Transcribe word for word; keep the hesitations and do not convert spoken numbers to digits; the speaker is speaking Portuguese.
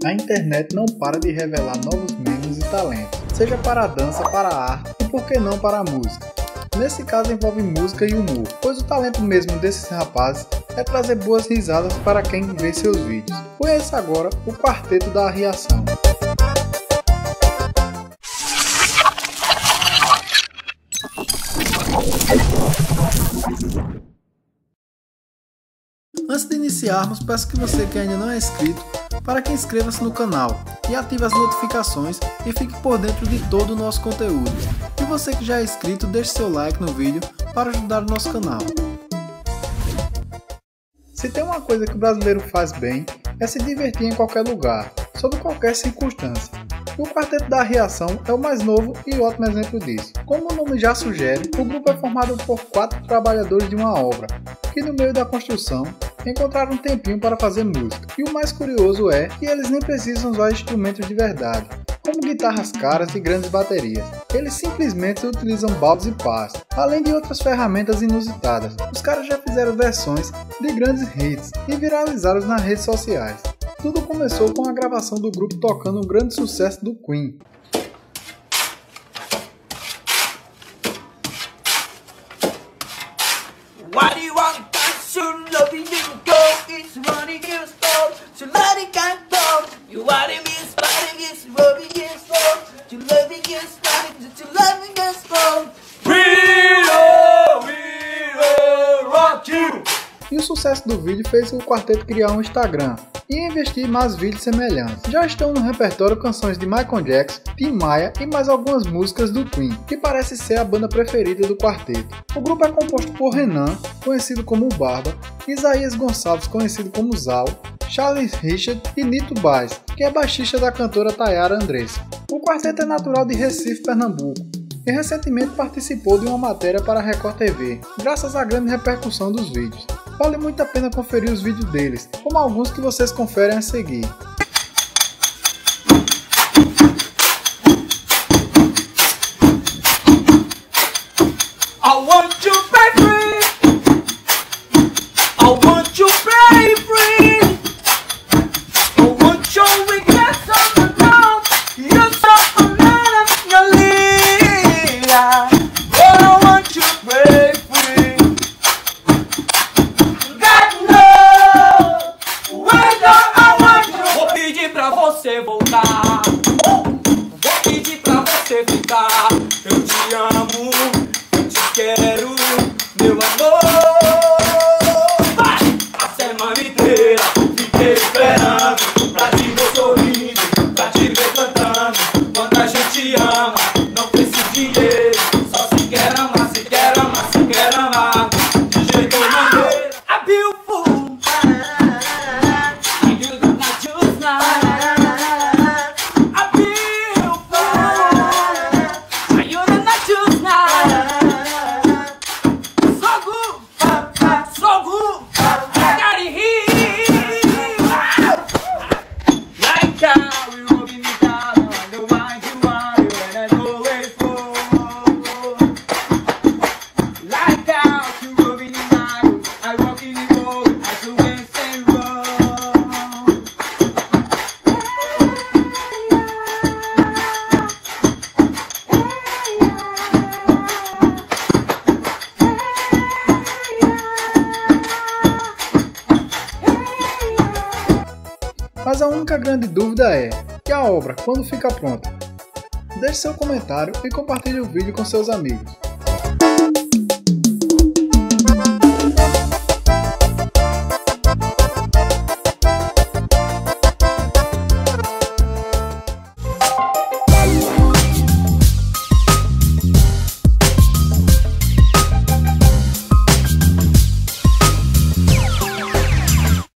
A internet não para de revelar novos membros e talentos, seja para a dança, para a arte e por que não para a música. Nesse caso envolve música e humor, pois o talento mesmo desses rapazes é trazer boas risadas para quem vê seus vídeos. Conheça agora o Quarteto da Arriação. Antes de iniciarmos, peço que você que ainda não é inscrito, para que inscreva-se no canal e ative as notificações e fique por dentro de todo o nosso conteúdo. E você que já é inscrito, deixe seu like no vídeo para ajudar o nosso canal. Se tem uma coisa que o brasileiro faz bem, é se divertir em qualquer lugar, sob qualquer circunstância. E o Quarteto da Arriação é o mais novo e ótimo exemplo disso. Como o nome já sugere, o grupo é formado por quatro trabalhadores de uma obra, que no meio da construção encontraram um tempinho para fazer música. E o mais curioso é que eles nem precisam usar instrumentos de verdade, como guitarras caras e grandes baterias. Eles simplesmente utilizam baldes e pás, além de outras ferramentas inusitadas. Os caras já fizeram versões de grandes hits e viralizaram nas redes sociais. Tudo começou com a gravação do grupo tocando um grande sucesso do Queen. What do you want? Soon loving you go, it's running you slow, so let it go. You want it, it's running, it's rubbing you slow, to loving you slow, to loving you slow. We will, we will rock you. E o sucesso do vídeo fez o quarteto criar um Instagram e investir em mais vídeos semelhantes. Já estão no repertório canções de Michael Jackson, Tim Maia e mais algumas músicas do Queen, que parece ser a banda preferida do quarteto. O grupo é composto por Renan, conhecido como o Barba, Isaías Gonçalves, conhecido como Zal, Charles Richard e Nito Baez, que é baixista da cantora Tayara Andressa. O quarteto é natural de Recife, Pernambuco, e recentemente participou de uma matéria para a Record T V, graças à grande repercussão dos vídeos. Vale muito a pena conferir os vídeos deles, como alguns que vocês conferem a seguir. I want you free. I want you free. I want your weakness on the ground. You're so alone in your leader. Oh, I want you free. God knows whether I want you. Vou pedir pra você voltar. Vou pedir pra você ficar. Eu te amo. Quero, meu amor. Vai! A semana inteira fiquei esperando pra te ver sorrindo, pra te ver cantando. Quanta gente ama, não precisa de dinheiro. Só se quer amar, se quer amar, se quer amar. De jeito maneiro. A beautiful. You got my juice now. A beautiful. You got my juice now. Mas a única grande dúvida é, e a obra, quando fica pronta? Deixe seu comentário e compartilhe o vídeo com seus amigos.